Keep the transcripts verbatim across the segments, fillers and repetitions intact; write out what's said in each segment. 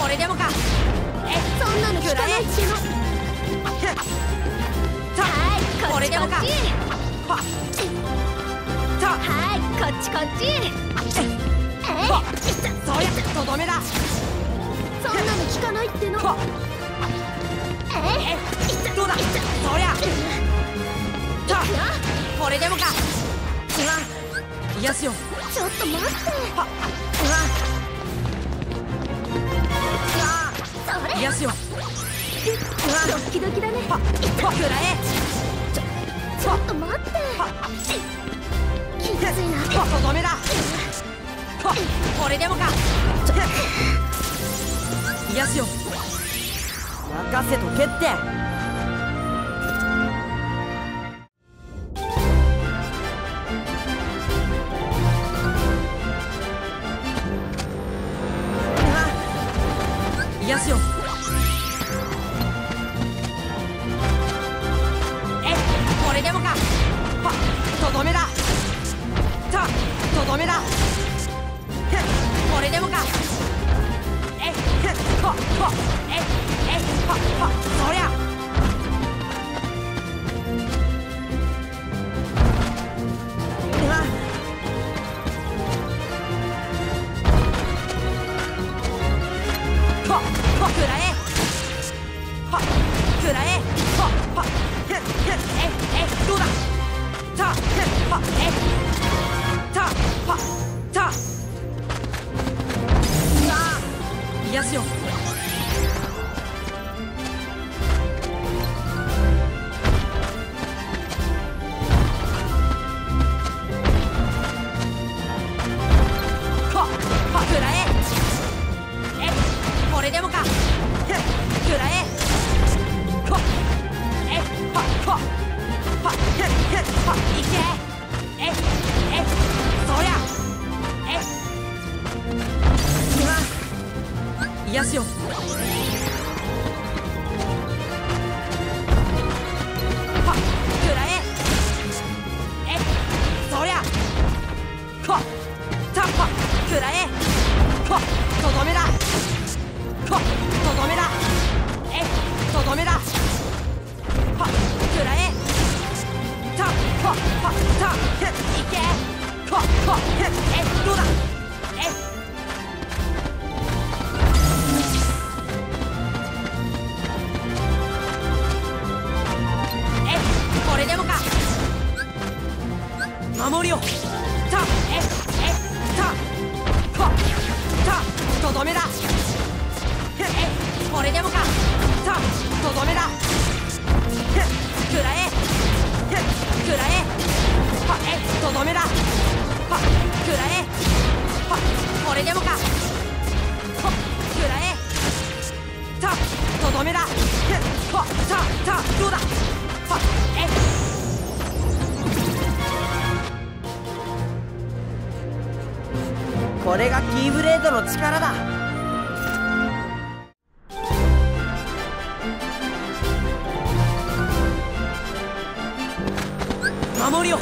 れでもか。え、 そんなの聞かないっての。はい、これでもか。はい、こっちこっち。えい、 そりゃとどめだ。 そんなの聞かないっての。えい、 どうだ。そりゃこれでもか。いやすよ。 ちょっと待って。それいやすよ。 ドッキドキだね。 くらえ。 ちょっと待って。きついな。 とどめだ。これでもか。いやすよ。任せとけって。いやすよ。え、これでもか。とどめだ。た、とどめだ。これでもか。え、こ、こ、え、え、こ、こ、そりゃ。くらえ。はくらえ。ははへへええどうだ。たはえたはたあいやすよ。ははくらえ。えこれでもか。くらえ。こえはこはへへはいけ。ええそりゃえいやすよ。はくらえ。えそりゃこたはくらえ。ことどめだ。ことどめだ。えとどめだ。はくらえ。たははたへいけ。ここへえどうだ。ええこれでもか。守りを。たええたこたとどめだ。えこれでもか。たとどめだ。くらえ。くらえ。はえとどめだ。はくらえ。はこれでもか。ほくらえ。たとどめだ。はたたどうだ。はえこれがキーブレードの力だ。守りを。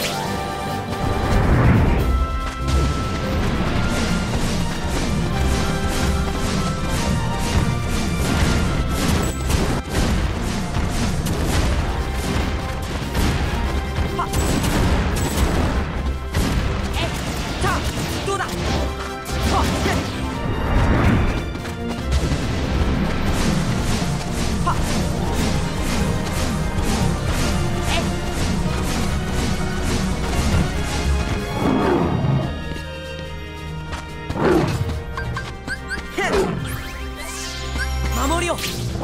守りを。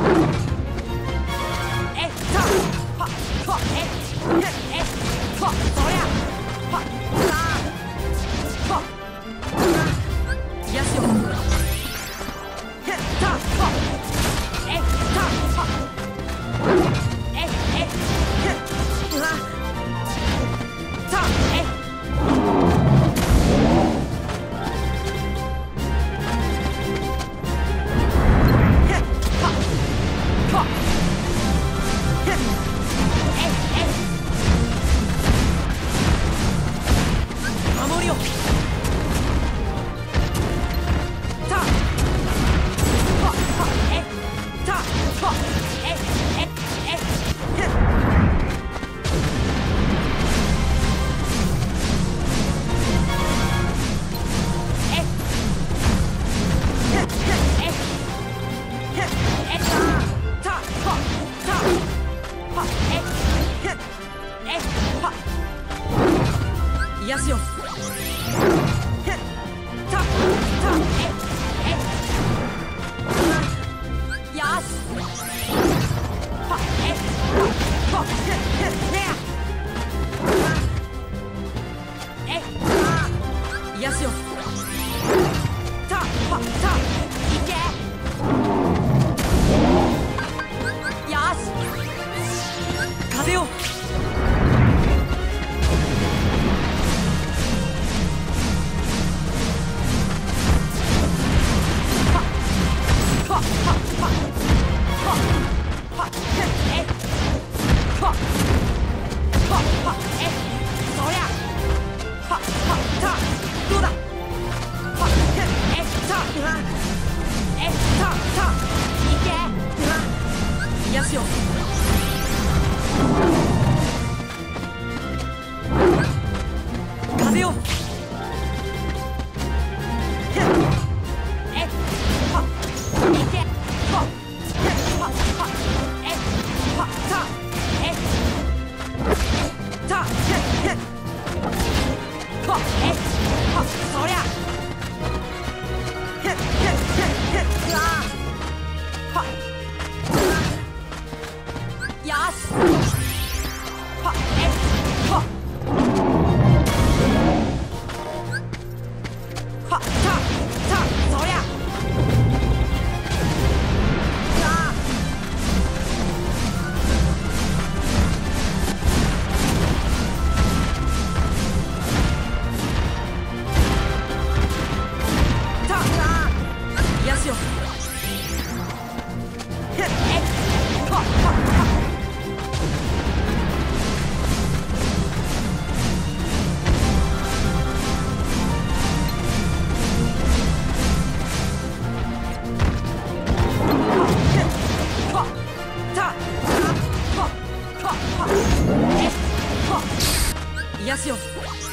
えたははえええはそりゃはさあはいやすよ。へたはえたはええへうわたえ守りを。たはは癒すよ。たはたいけ。よし風よ。癒すよ。